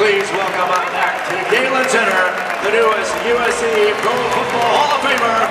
please welcome back to Galen Center, the newest USC Pro Football Hall of Famer,